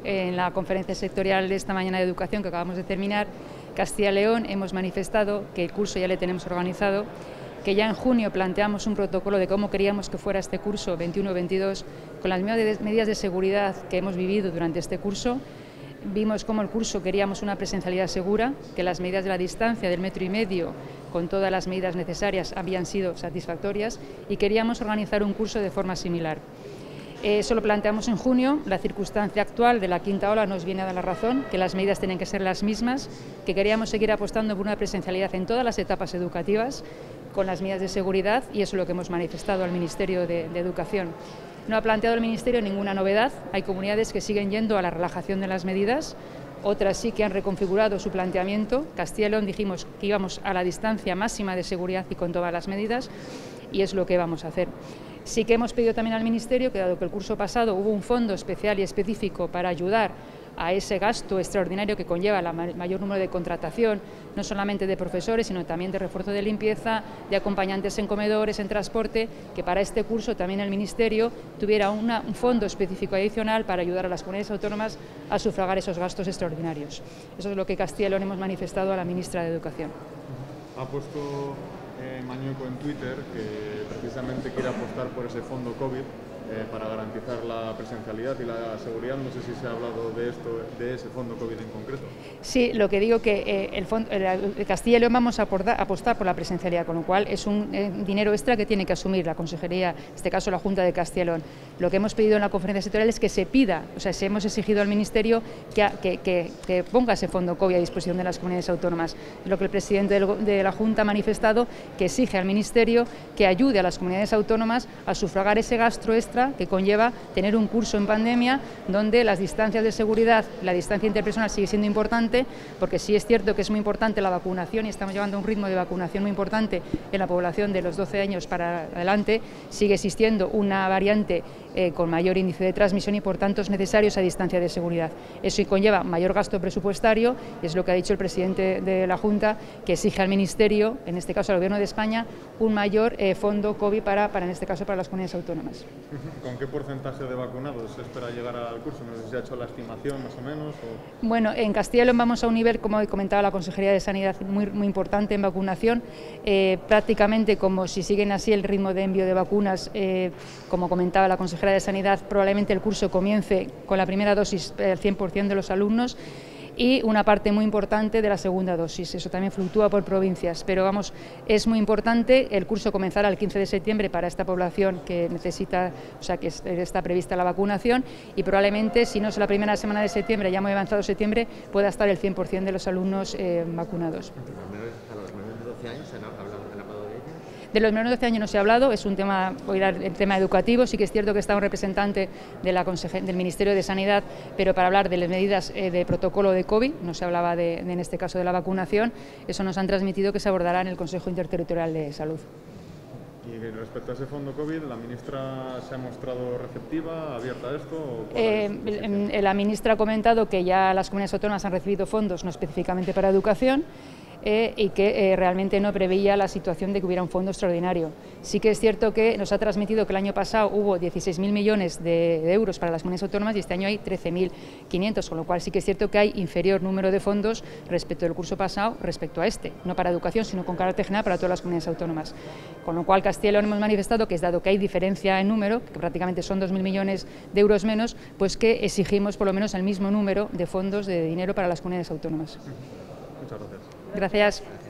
en la conferencia sectorial de esta mañana de educación que acabamos de terminar, Castilla y León hemos manifestado que el curso ya le tenemos organizado, que ya en junio planteamos un protocolo de cómo queríamos que fuera este curso 21-22, con las medidas de seguridad que hemos vivido durante este curso. Vimos cómo el curso queríamos una presencialidad segura, que las medidas de la distancia del 1,5 metros, con todas las medidas necesarias, habían sido satisfactorias y queríamos organizar un curso de forma similar. Eso lo planteamos en junio. La circunstancia actual de la quinta ola nos viene a dar la razón, que las medidas tienen que ser las mismas, que queríamos seguir apostando por una presencialidad en todas las etapas educativas, con las medidas de seguridad, y eso es lo que hemos manifestado al Ministerio de Educación. No ha planteado el Ministerio ninguna novedad. Hay comunidades que siguen yendo a la relajación de las medidas, otras sí que han reconfigurado su planteamiento. Castilla y León dijimos que íbamos a la distancia máxima de seguridad y con todas las medidas, y es lo que vamos a hacer. Sí que hemos pedido también al Ministerio que, dado que el curso pasado hubo un fondo especial y específico para ayudar a ese gasto extraordinario que conlleva el mayor número de contratación, no solamente de profesores, sino también de refuerzo de limpieza, de acompañantes en comedores, en transporte, que para este curso también el Ministerio tuviera un fondo específico adicional para ayudar a las comunidades autónomas a sufragar esos gastos extraordinarios. Eso es lo que Castilla y León hemos manifestado a la ministra de Educación. Ha puesto Mañueco en Twitter que precisamente quiere apostar por ese fondo COVID para garantizar la presencialidad y la seguridad. No sé si se ha hablado de esto, de ese fondo COVID en concreto. Sí, lo que digo que el Castilla y León vamos a apostar por la presencialidad, con lo cual es un dinero extra que tiene que asumir la Consejería, en este caso la Junta de Castilla y León. Lo que hemos pedido en la conferencia sectorial es que se pida, o sea, hemos exigido al Ministerio que ponga ese fondo COVID a disposición de las comunidades autónomas. Lo que el presidente de la Junta ha manifestado, que exige al Ministerio que ayude a las comunidades autónomas a sufragar ese gasto extra que conlleva tener un curso en pandemia, donde las distancias de seguridad, la distancia interpersonal sigue siendo importante, porque sí es cierto que es muy importante la vacunación y estamos llevando un ritmo de vacunación muy importante en la población de los 12 años para adelante. Sigue existiendo una variante con mayor índice de transmisión y por tanto es necesario esa distancia de seguridad. Eso conlleva mayor gasto presupuestario y es lo que ha dicho el presidente de la Junta, que exige al Ministerio, en este caso al Gobierno de España, un mayor fondo COVID para en este caso para las comunidades autónomas. ¿Con qué porcentaje de vacunados se espera llegar al curso? No sé si se ha hecho la estimación más o menos. Bueno, en Castilla y León vamos a un nivel, como comentaba la Consejería de Sanidad, muy importante en vacunación. Prácticamente, como si siguen así el ritmo de envío de vacunas, como comentaba la Consejera de Sanidad, probablemente el curso comience con la primera dosis al 100% de los alumnos y una parte muy importante de la segunda dosis. Eso también fluctúa por provincias, pero vamos, es muy importante. El curso comenzará el 15 de septiembre para esta población que necesita, o sea, que está prevista la vacunación, y probablemente, si no es la primera semana de septiembre, ya muy avanzado septiembre, pueda estar el 100% de los alumnos vacunados. ¿A los menores de 12 años se han hablado de ello? De los menores de 12 años no se ha hablado, es un tema, el tema educativo. Sí que es cierto que está un representante del Ministerio de Sanidad, pero para hablar de las medidas de protocolo de COVID, no se hablaba en este caso de la vacunación. Eso nos han transmitido que se abordará en el Consejo Interterritorial de Salud. Y respecto a ese fondo COVID, ¿la ministra se ha mostrado receptiva, abierta a esto? La ministra ha comentado que ya las comunidades autónomas han recibido fondos, no específicamente para educación, y que realmente no preveía la situación de que hubiera un fondo extraordinario. Sí que es cierto que nos ha transmitido que el año pasado hubo 16.000 millones de euros para las comunidades autónomas y este año hay 13.500, con lo cual sí que es cierto que hay inferior número de fondos respecto del curso pasado, respecto a este, no para educación, sino con carácter general para todas las comunidades autónomas. Con lo cual Castilla y León hemos manifestado que, dado que hay diferencia en número, que prácticamente son 2.000 millones de euros menos, pues que exigimos por lo menos el mismo número de fondos de dinero para las comunidades autónomas. Muchas gracias. Gracias.